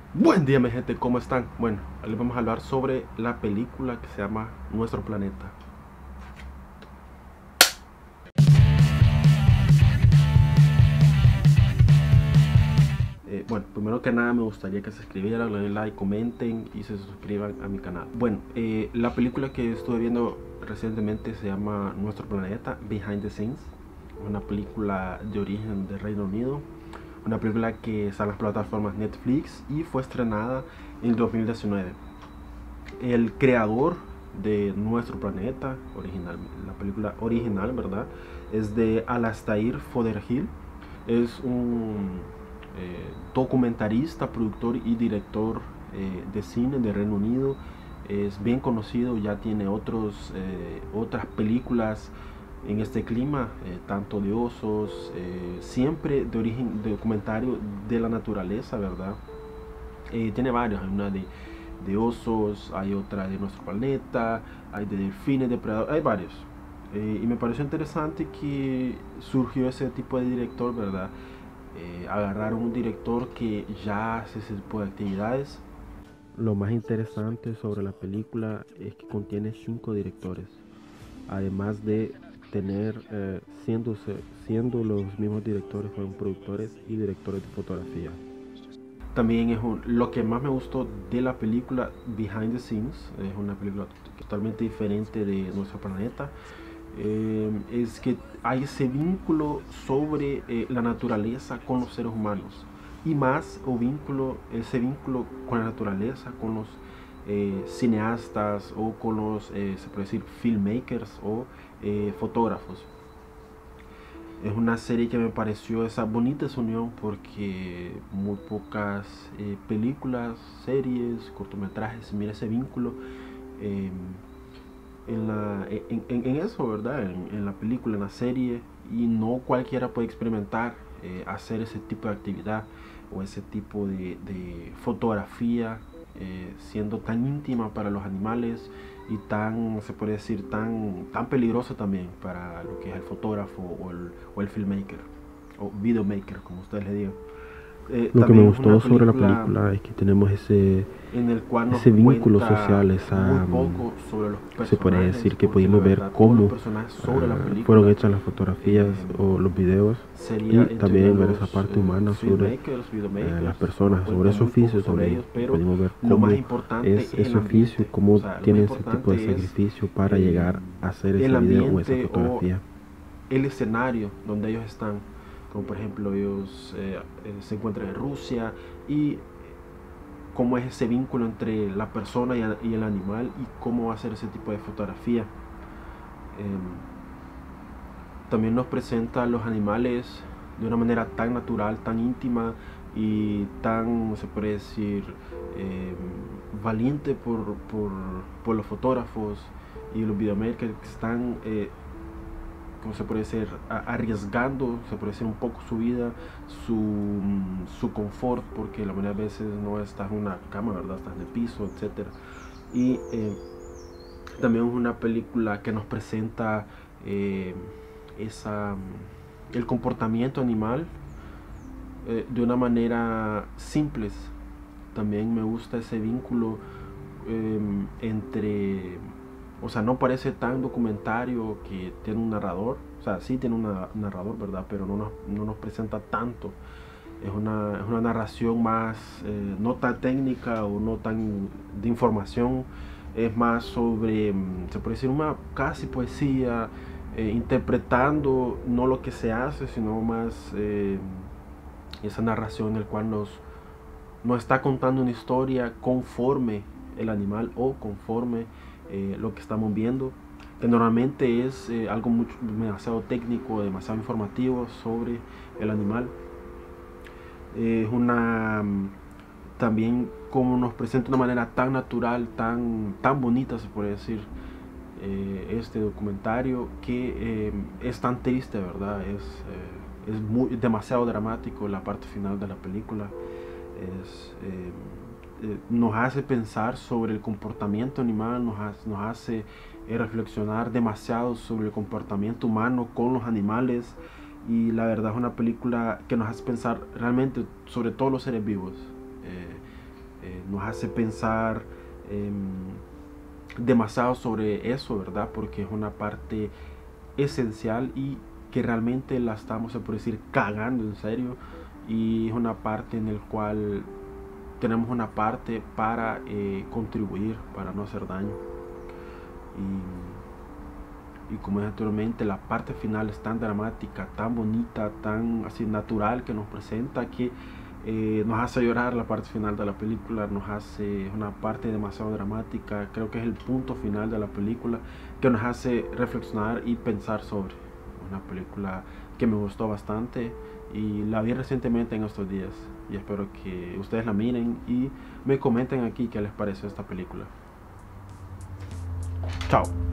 Buen día, mi gente, ¿cómo están? Bueno, hoy les vamos a hablar sobre la película que se llama Nuestro Planeta. Bueno, primero que nada me gustaría que se suscribieran, le den like, comenten y se suscriban a mi canal. Bueno, la película que estuve viendo recientemente se llama Nuestro Planeta, Behind the Scenes. Una película de origen del Reino Unido. Una película que está en las plataformas Netflix y fue estrenada en 2019. El creador de Nuestro Planeta, original, la película original, ¿verdad? Es de Alastair Foderhill. Es un documentarista, productor y director de cine de Reino Unido. Es bien conocido, ya tiene otras películas en este clima, tanto de osos, siempre de origen de documentario de la naturaleza, ¿verdad? Tiene varios, hay una de osos, hay otra de Nuestro Planeta, hay de delfines, depredadores, hay varios. Y me pareció interesante que surgió ese tipo de director, ¿verdad? Agarraron un director que ya hace ese tipo de actividades. Lo más interesante sobre la película es que contiene 5 directores, además de tener, siendo los mismos directores, fueron productores y directores de fotografía. También lo que más me gustó de la película Behind the Scenes, es una película totalmente diferente de Nuestro Planeta, es que hay ese vínculo sobre la naturaleza con los seres humanos y más ese vínculo con la naturaleza, con los cineastas o con los, se puede decir, filmmakers o fotógrafos. Es una serie que me pareció esa bonita esa unión porque muy pocas películas, series, cortometrajes, mira ese vínculo eh, en eso, ¿verdad? En la película, en la serie, y no cualquiera puede experimentar hacer ese tipo de actividad o ese tipo de fotografía siendo tan íntima para los animales y tan, se puede decir, tan peligrosa también para lo que es el fotógrafo o el filmmaker o videomaker, como ustedes le digan. Lo que me También es una gustó sobre la película película es que tenemos en el cual nos ese vínculo cuenta social, muy poco sobre los se puede personajes, decir que porque la pudimos ver verdad todos los cómo personajes sobre la fueron película hechas las fotografías o los videos sería y entre también ver esa los parte humana sobre filmmakers, las videomakers, nos personas, sobre cuenta ese muy poco oficio sobre también. ellos, pero Pudimos ver lo más cómo importante es es el ese oficio, ambiente, o cómo sea, lo más tiene ese tipo de importante es sacrificio para eh, llegar a hacer el ese video o esa ambiente o fotografía. el escenario donde ellos están, como por ejemplo ellos se encuentran en Rusia y cómo es ese vínculo entre la persona y el animal y cómo va a ser ese tipo de fotografía. También nos presenta a los animales de una manera tan natural, tan íntima y tan, se puede decir, eh, valiente por los fotógrafos y los videomakers que están, como se puede decir, arriesgando, se puede decir, un poco su vida, su confort, porque la mayoría de veces no estás en una cama, ¿verdad? Estás en el piso, etcétera. Y también es una película que nos presenta eh, esa, el comportamiento animal de una manera simple. También me gusta ese vínculo entre, o sea, no parece tan documentario que tiene un narrador, o sea, sí tiene un narrador, ¿verdad? Pero no nos presenta tanto. Es una narración más, no tan técnica o no tan de información, es más sobre, se puede decir, una casi poesía, interpretando no lo que se hace, sino más esa narración en el cual nos está contando una historia conforme el animal o conforme lo que estamos viendo, que normalmente es algo demasiado técnico, demasiado informativo sobre el animal. Es una también como nos presenta de una manera tan natural, tan bonita se puede decir, este documentario que es tan triste, ¿verdad? Es demasiado dramático la parte final de la película. Nos hace pensar sobre el comportamiento animal, nos hace reflexionar demasiado sobre el comportamiento humano con los animales y la verdad es una película que nos hace pensar realmente sobre todos los seres vivos. nos hace pensar demasiado sobre eso, ¿verdad? Porque es una parte esencial y que realmente la estamos, por decir, cagando en serio, y es una parte en el cual tenemos una parte para contribuir, para no hacer daño. Y como dije anteriormente, la parte final es tan dramática, tan bonita, tan así natural, que nos presenta que nos hace llorar. La parte final de la película nos hace, es una parte demasiado dramática, creo que es el punto final de la película que nos hace reflexionar y pensar sobre. Una película que me gustó bastante y la vi recientemente en estos días, y espero que ustedes la miren y me comenten aquí qué les pareció esta película. Chao.